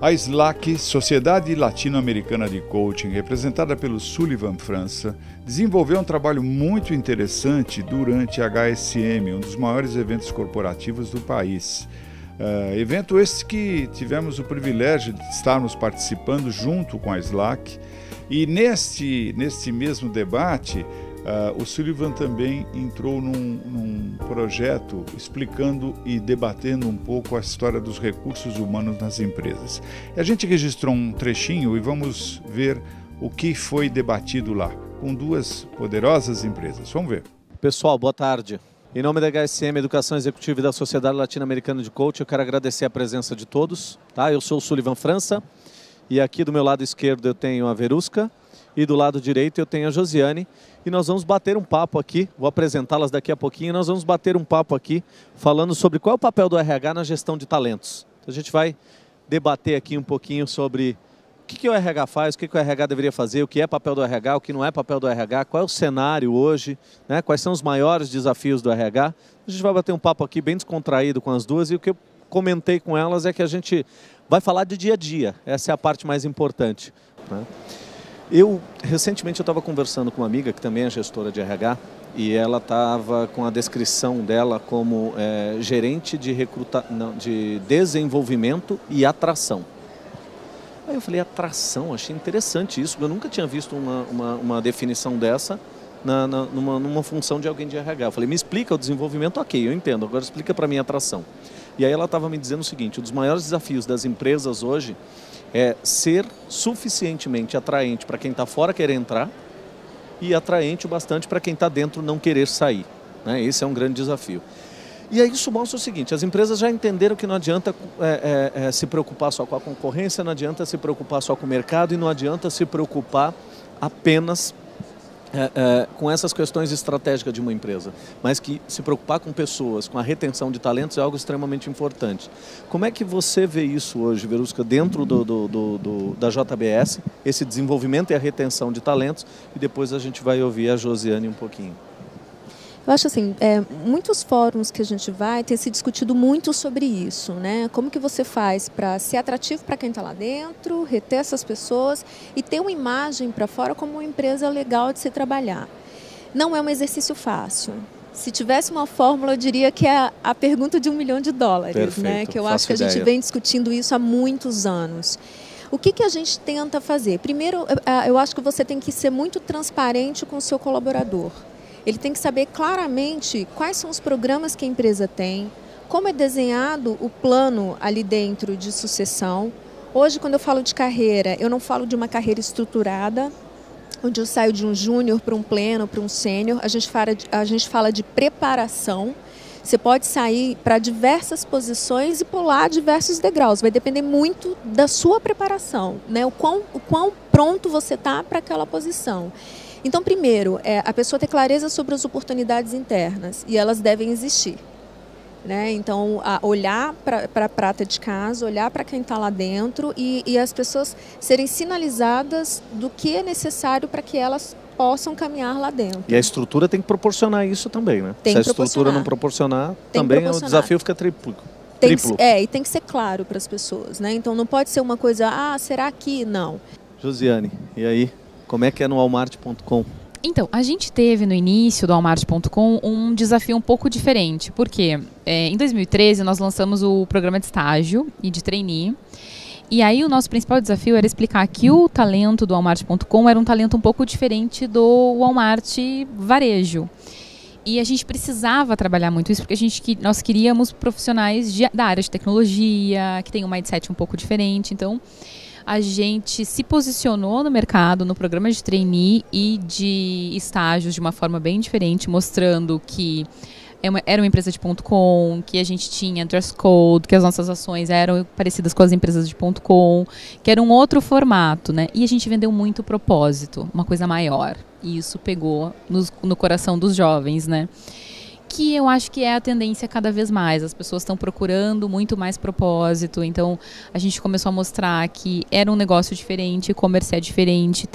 A SLAC, Sociedade Latino-Americana de Coaching, representada pelo Sullivan França, desenvolveu um trabalho muito interessante durante a HSM, um dos maiores eventos corporativos do país. Evento esse que tivemos o privilégio de estarmos participando junto com a SLAC. E neste mesmo debate, o Sullivan também entrou num projeto explicando e debatendo um pouco a história dos recursos humanos nas empresas. E a gente registrou um trechinho e vamos ver o que foi debatido lá, com duas poderosas empresas. Vamos ver. Pessoal, boa tarde. Em nome da HSM Educação Executiva e da Sociedade Latino-Americana de Coaching, eu quero agradecer a presença de todos. Tá? Eu sou o Sullivan França e aqui do meu lado esquerdo eu tenho a Verusca e do lado direito eu tenho a Josiane. E nós vamos bater um papo aqui, vou apresentá-las daqui a pouquinho, nós vamos bater um papo aqui falando sobre qual é o papel do RH na gestão de talentos. Então, a gente vai debater aqui um pouquinho sobre o que o RH faz, o que o RH deveria fazer, o que é papel do RH, o que não é papel do RH, qual é o cenário hoje, né? Quais são os maiores desafios do RH. A gente vai bater um papo aqui bem descontraído com as duas e o que eu comentei com elas é que a gente vai falar de dia a dia, essa é a parte mais importante, né? Recentemente eu estava conversando com uma amiga que também é gestora de RH e ela estava com a descrição dela como gerente de desenvolvimento e atração. Aí eu falei, atração, achei interessante isso, eu nunca tinha visto uma definição dessa numa função de alguém de RH. Eu falei, me explica o desenvolvimento, ok, eu entendo, agora explica para mim a atração. E aí ela estava me dizendo o seguinte, um dos maiores desafios das empresas hoje é ser suficientemente atraente para quem está fora querer entrar e atraente o bastante para quem está dentro não querer sair, né? Esse é um grande desafio. E aí isso mostra o seguinte, as empresas já entenderam que não adianta se preocupar só com a concorrência, não adianta se preocupar só com o mercado e não adianta se preocupar apenas com essas questões estratégicas de uma empresa, mas que se preocupar com pessoas, com a retenção de talentos é algo extremamente importante. Como é que você vê isso hoje, Verusca, dentro da JBS, esse desenvolvimento e a retenção de talentos, e depois a gente vai ouvir a Josiane um pouquinho. Eu acho assim, muitos fóruns que a gente vai tem se discutido muito sobre isso, né? Como que você faz para ser atrativo para quem está lá dentro, reter essas pessoas e ter uma imagem para fora como uma empresa legal de se trabalhar. Não é um exercício fácil. Se tivesse uma fórmula, eu diria que é a pergunta de $1 milhão, perfeito, né? Que eu acho que a gente vem discutindo isso há muitos anos. O que a gente tenta fazer? Primeiro, eu acho que você tem que ser muito transparente com o seu colaborador. Ele tem que saber claramente quais são os programas que a empresa tem, como é desenhado o plano ali dentro de sucessão. Hoje, quando eu falo de carreira, eu não falo de uma carreira estruturada, onde eu saio de um júnior para um pleno, para um sênior. A gente fala de preparação. Você pode sair para diversas posições e pular diversos degraus. Vai depender muito da sua preparação, né? O quão pronto você está para aquela posição. Então, primeiro, a pessoa ter clareza sobre as oportunidades internas, e elas devem existir, né? Então, olhar para a prata de casa, olhar para quem está lá dentro e as pessoas serem sinalizadas do que é necessário para que elas possam caminhar lá dentro. E a estrutura tem que proporcionar isso também, né? Se a estrutura não proporcionar, também o desafio fica triplo. E tem que ser claro para as pessoas, né? Então, não pode ser uma coisa, será que? Não. Josiane, e aí? Como é que é no Walmart.com? Então, a gente teve no início do Walmart.com um desafio um pouco diferente, porque em 2013 nós lançamos o programa de estágio e de trainee, e aí o nosso principal desafio era explicar que o talento do Walmart.com era um talento um pouco diferente do Walmart varejo. E a gente precisava trabalhar muito isso, porque nós queríamos profissionais da área de tecnologia, que tem um mindset um pouco diferente, então a gente se posicionou no mercado, no programa de trainee e de estágios de uma forma bem diferente, mostrando que era uma empresa de .com, que a gente tinha dress code, que as nossas ações eram parecidas com as empresas de .com, que era um outro formato, né? E a gente vendeu muito propósito, uma coisa maior. E isso pegou no coração dos jovens, né? Que eu acho que é a tendência cada vez mais. As pessoas estão procurando muito mais propósito. Então, a gente começou a mostrar que era um negócio diferente, e-commerce é diferente, tem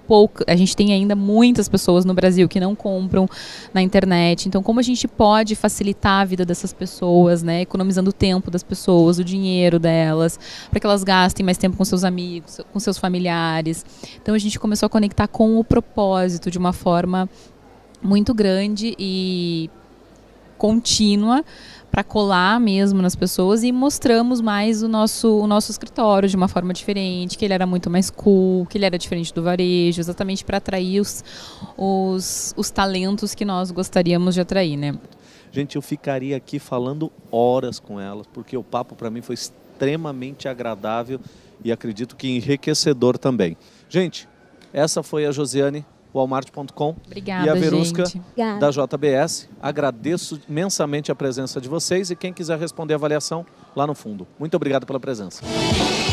a gente tem ainda muitas pessoas no Brasil que não compram na internet. Então, como a gente pode facilitar a vida dessas pessoas, né? Economizando o tempo das pessoas, o dinheiro delas, para que elas gastem mais tempo com seus amigos, com seus familiares. Então, a gente começou a conectar com o propósito de uma forma muito grande e contínua, para colar mesmo nas pessoas, e mostramos mais o nosso escritório de uma forma diferente, que ele era muito mais cool, que ele era diferente do varejo, exatamente para atrair os talentos que nós gostaríamos de atrair, né? Gente, eu ficaria aqui falando horas com elas, porque o papo para mim foi extremamente agradável e acredito que enriquecedor também. Gente, essa foi a Josiane, Walmart.com, obrigada, e a Verusca, gente, da JBS. Agradeço imensamente a presença de vocês e quem quiser responder a avaliação lá no fundo. Muito obrigado pela presença.